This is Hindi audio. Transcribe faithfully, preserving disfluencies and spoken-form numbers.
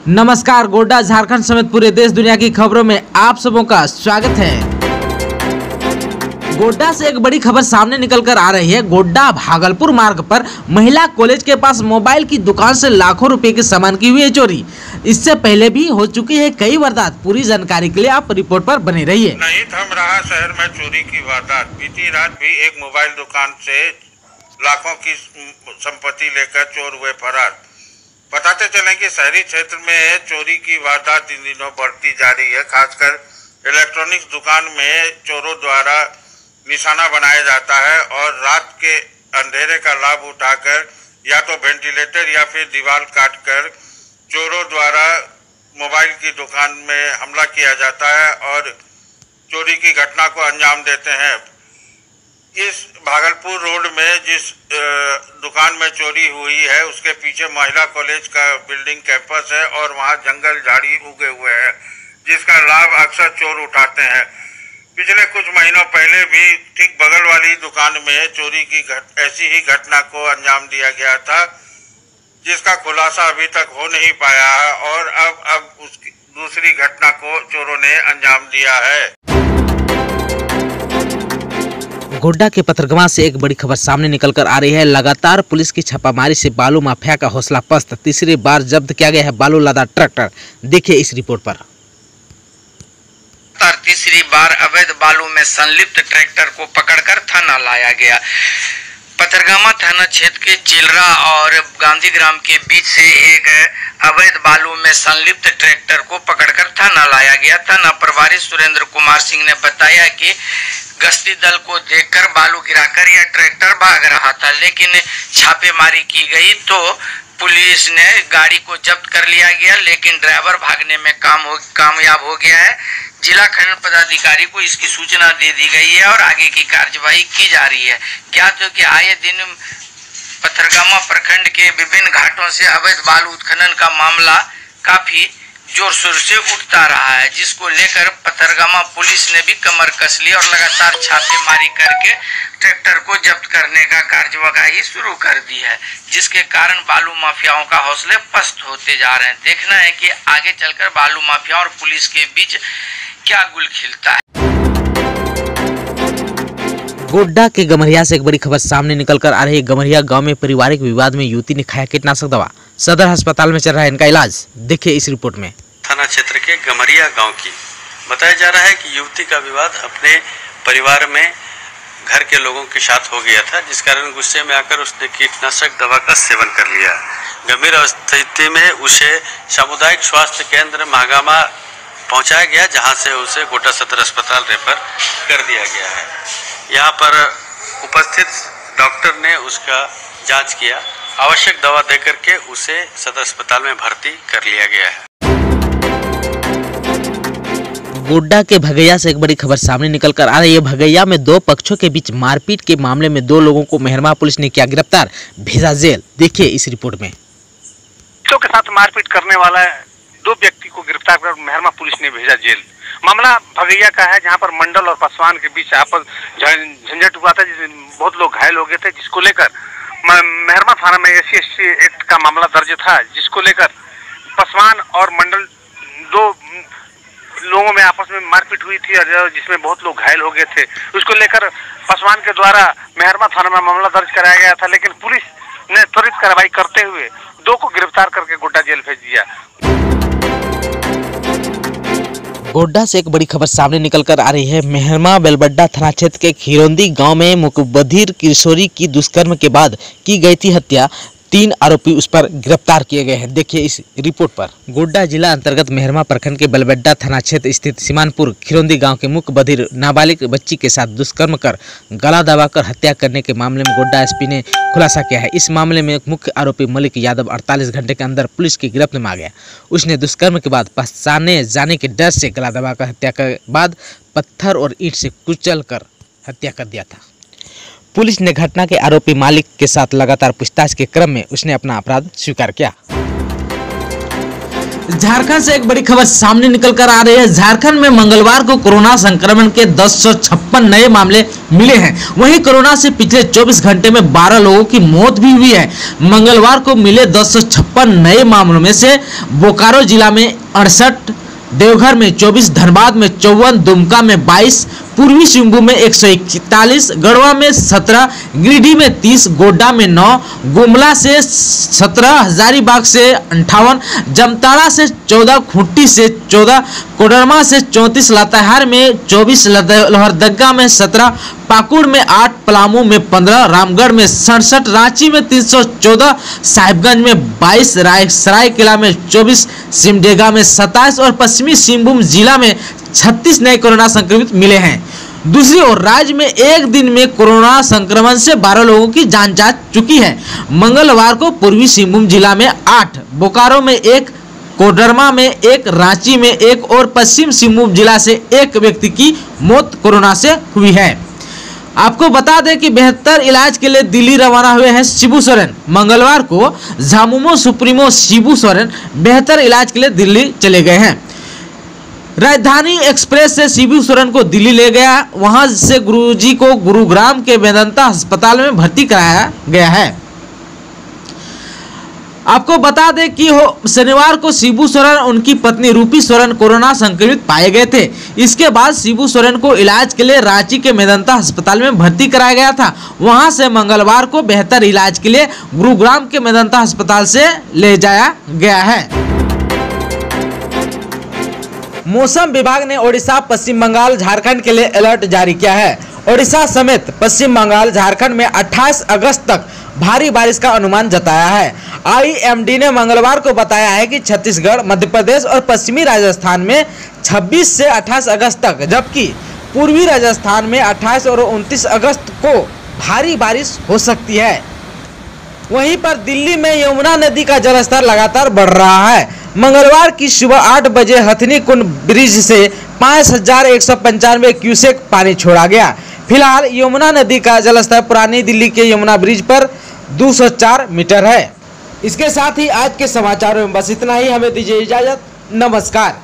नमस्कार, गोड्डा झारखंड समेत पूरे देश दुनिया की खबरों में आप सबों का स्वागत है। गोड्डा से एक बड़ी खबर सामने निकल कर आ रही है। गोड्डा भागलपुर मार्ग पर महिला कॉलेज के पास मोबाइल की दुकान से लाखों रुपए के सामान की हुई है चोरी। इससे पहले भी हो चुकी है कई वारदात। पूरी जानकारी के लिए आप रिपोर्ट पर बने रहिए। नहीं थम रहा शहर में चोरी की वारदात। बीती रात भी एक मोबाइल दुकान से लाखों की संपत्ति लेकर चोर हुए फरार। बताते चलें कि शहरी क्षेत्र में चोरी की वारदात इन दिनों बढ़ती जा रही है। खासकर इलेक्ट्रॉनिक्स दुकान में चोरों द्वारा निशाना बनाया जाता है और रात के अंधेरे का लाभ उठाकर या तो वेंटिलेटर या फिर दीवार काटकर चोरों द्वारा मोबाइल की दुकान में हमला किया जाता है और चोरी की घटना को अंजाम देते हैं। इस भागलपुर रोड में जिस दुकान में चोरी हुई है उसके पीछे महिला कॉलेज का बिल्डिंग कैंपस है और वहां जंगल झाड़ी उगे हुए हैं, जिसका लाभ अक्सर चोर उठाते हैं। पिछले कुछ महीनों पहले भी ठीक बगल वाली दुकान में चोरी की घट ऐसी ही घटना को अंजाम दिया गया था, जिसका खुलासा अभी तक हो नहीं पाया है और अब अब उसकी दूसरी घटना को चोरों ने अंजाम दिया है। गोड्डा के पथरगामा से एक बड़ी खबर सामने निकलकर आ रही है। लगातार पुलिस की छापामारी से बालू माफिया का हौसला पस्त। तीसरी बार जब्त किया गया है बालू लादा ट्रैक्टर। देखिए इस रिपोर्ट पर। तीसरी बार अवैध बालू में संलिप्त ट्रैक्टर को पकड़कर थाना लाया गया। पथरगामा थाना क्षेत्र के चिलरा और गांधीग्राम के बीच से एक अवैध बालू में संलिप्त ट्रैक्टर को पकड़कर थाना लाया गया। थाना प्रभारी सुरेंद्र कुमार सिंह ने बताया कि गश्ती दल को देखकर बालू गिराकर यह ट्रैक्टर भाग रहा था, लेकिन छापेमारी की गई तो पुलिस ने गाड़ी को जब्त कर लिया गया, लेकिन ड्राइवर भागने में काम हो कामयाब हो गया है। जिला खनन पदाधिकारी को इसकी सूचना दे दी गई है और आगे की कार्यवाही की जा रही है। ज्ञात हो कि आए दिन पथरगामा प्रखंड के विभिन्न घाटों से अवैध बालू उत्खनन का मामला काफी जोर शोर से उठता रहा है, जिसको लेकर पथरगामा पुलिस ने भी कमर कस ली और लगातार छापेमारी करके ट्रैक्टर को जब्त करने का कार्यवाही शुरू कर दी है, जिसके कारण बालू माफियाओं का हौसले पस्त होते जा रहे हैं। देखना है कि आगे चलकर बालू माफिया और पुलिस के बीच क्या गुल खिलता है। गोड्डा के गमरिया से एक बड़ी खबर सामने निकलकर आ रही है। गमरिया गांव में पारिवारिक विवाद में युवती ने खाया कीटनाशक दवा। सदर अस्पताल में चल रहा है इनका इलाज। देखिए इस रिपोर्ट में। थाना क्षेत्र के गमरिया गांव की बताया जा रहा है कि युवती का विवाद अपने परिवार में घर के लोगों के साथ हो गया था, जिस कारण गुस्से में आकर उसने कीटनाशक दवा का सेवन कर लिया। गंभीर स्थिति में उसे सामुदायिक स्वास्थ्य केंद्र महागामा पहुंचाया गया, जहां से उसे गोड्डा सदर अस्पताल रेफर कर दिया गया है। यहाँ पर उपस्थित डॉक्टर ने उसका जांच किया, आवश्यक दवा देकर के उसे सदर अस्पताल में भर्ती कर लिया गया है। गोड्डा के भगैया से एक बड़ी खबर सामने निकलकर आ रही है। भगैया में दो पक्षों के बीच मारपीट के मामले में दो लोगों को मेहरमा पुलिस ने किया गिरफ्तार, भेजा जेल। देखिए इस रिपोर्ट में। बच्चों के साथ मारपीट करने वाला दो व्यक्ति को गिरफ्तार कर मेहरमा पुलिस ने भेजा जेल। मामला भगैया का है, जहां पर मंडल और पासवान के बीच आपस झंझट हुआ था, जिसमें बहुत लोग घायल हो गए थे, जिसको लेकर मेहरमा थाना में S C S T act का मामला दर्ज था, जिसको लेकर पासवान और मंडल दो लोगों में आपस में मारपीट हुई थी और जिसमें बहुत लोग घायल हो गए थे। उसको लेकर पासवान के द्वारा मेहरमा थाना में मामला दर्ज कराया गया था, लेकिन पुलिस ने त्वरित कार्रवाई करते हुए दो को गिरफ्तार करके गोड्डा जेल भेज दिया। गोड्डा से एक बड़ी खबर सामने निकलकर आ रही है। मेहरमा बेलबड्डा थाना क्षेत्र के खिरोंदी गांव में मुकबधिर किशोरी की दुष्कर्म के बाद की गई थी हत्या। तीन आरोपी उस पर गिरफ्तार किए गए हैं। देखिए इस रिपोर्ट पर। गोड्डा जिला अंतर्गत मेहरमा प्रखंड के बेलबड्डा थाना क्षेत्र स्थित सीमानपुर खिरोंदी गांव के मुकबधिर नाबालिग बच्ची के साथ दुष्कर्म कर गला दबाकर हत्या करने के मामले में गोड्डा एस पी ने खुलासा किया है। इस मामले में मुख्य आरोपी मलिक यादव अड़तालीस घंटे के अंदर पुलिस की गिरफ्त में आ गया। उसने दुष्कर्म के बाद पहचाने जाने के डर से गला दबाकर हत्या के बाद पत्थर और ईंट से कुचल कर हत्या कर दिया था। पुलिस ने घटना के आरोपी मालिक के साथ लगातार पूछताछ के क्रम में उसने अपना अपराध स्वीकार किया। झारखंड से एक बड़ी खबर सामने निकल कर आ रही है। झारखंड में मंगलवार को कोरोना संक्रमण के दस सौ छप्पन नए मामले मिले हैं। वहीं कोरोना से पिछले चौबीस घंटे में बारह लोगों की मौत भी हुई है। मंगलवार को मिले दस सौ छप्पन नए मामलों में से बोकारो जिला में अड़सठ, देवघर में चौबीस, धनबाद में चौवन, दुमका में बाईस, पूर्वी सिंहभूम में एक सौ इकतालीस, गढ़वा में सत्रह, गिरिडीह में तीस, गोड्डा में नौ, गुमला से सत्रह, हजारीबाग से अंठावन, जामताड़ा से चौदह, खूंटी से चौदह, कोडरमा से चौंतीस, लातेहार में चौबीस, लोहरदगा में सत्रह, पाकुड़ में आठ, पलामू में पंद्रह, रामगढ़ में सड़सठ, रांची में तीन सौ चौदह, साहिबगंज में बाईस, राय सरायकेला में चौबीस, सिमडेगा में सत्ताईस और पश्चिमी सिंहभूम जिला में छत्तीस नए कोरोना संक्रमित मिले हैं। दूसरी ओर राज्य में एक दिन में कोरोना संक्रमण से बारह लोगों की जान जा चुकी है। मंगलवार को पूर्वी सिंहभूम जिला में आठ, बोकारो में एक, कोडरमा में एक, रांची में एक और पश्चिम सिंहभूम जिला से एक व्यक्ति की मौत कोरोना से हुई है। आपको बता दें कि बेहतर इलाज के लिए दिल्ली रवाना हुए हैं शिबू सोरेन। मंगलवार को झामुमो सुप्रीमो शिबू सोरेन बेहतर इलाज के लिए दिल्ली चले गए हैं। राजधानी एक्सप्रेस से शिबू सोरेन को दिल्ली ले गया, वहां से गुरुजी को गुरुग्राम के वेदांता अस्पताल में भर्ती कराया गया है। आपको बता दें कि हो शनिवार को शिबू सोरेन उनकी पत्नी रूपी सोरेन कोरोना संक्रमित पाए गए थे। इसके बाद शिबू सोरेन को इलाज के लिए रांची के मेदांता अस्पताल में भर्ती कराया गया था। वहां से मंगलवार को बेहतर इलाज के लिए गुरुग्राम के मेदांता अस्पताल से ले जाया गया है। मौसम विभाग ने ओडिशा, पश्चिम बंगाल, झारखंड के लिए अलर्ट जारी किया है। ओडिशा समेत पश्चिम बंगाल, झारखंड में अट्ठाईस अगस्त तक भारी बारिश का अनुमान जताया है। आई एम डी ने मंगलवार को बताया है कि छत्तीसगढ़, मध्य प्रदेश और पश्चिमी राजस्थान में छब्बीस से अट्ठाईस अगस्त तक, जबकि पूर्वी राजस्थान में अट्ठाईस और उनतीस अगस्त को भारी बारिश हो सकती है। वहीं पर दिल्ली में यमुना नदी का जलस्तर लगातार बढ़ रहा है। मंगलवार की सुबह आठ बजे हथनी कुंड ब्रिज से पाँच हजार एक सौ पंचानवे क्यूसेक पानी छोड़ा गया। फिलहाल यमुना नदी का जलस्तर पुरानी दिल्ली के यमुना ब्रिज पर दो सौ चार मीटर है। इसके साथ ही आज के समाचारों में बस इतना ही। हमें दीजिए इजाजत। नमस्कार।